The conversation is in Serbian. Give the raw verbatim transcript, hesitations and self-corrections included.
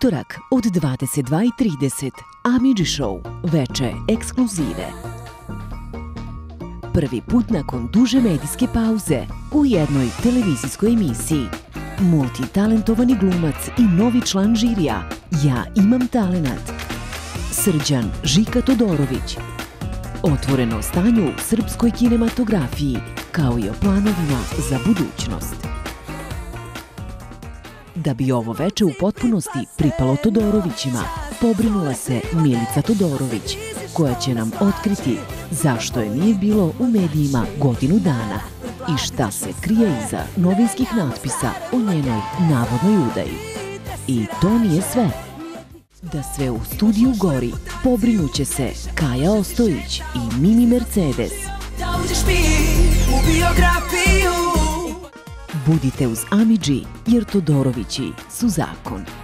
utorak od dvadeset dva i trideset. Amidži Show, veče ekskluzive. Prvi put nakon duže medijske pauze u jednoj televizijskoj emisiji. Multitalentovani glumac i novi član žirija Ja imam talenat. Srđan Žika Todorović. Otvoreno o stanju u srpskoj kinematografiji, kao i o planovima za budućnost. Da bi ovo veče u potpunosti pripalo Todorovićima, pobrinula se Milica Todorović, koja će nam otkriti zašto je nije bilo u medijima godinu dana i šta se krije iza novinskih natpisa o njenoj navodnoj udaji. I to nije sve. Da sve u studiju gori, pobrinuće se Kaja Ostojić i Mimi Mercedes. Budite uz Amidži, jer Todorovići su zakon.